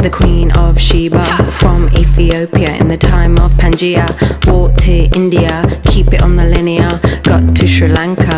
the Queen of Sheba. From Ethiopia in the time of Pangaea. Walked to India, keep it on the linear. Got to Sri Lanka,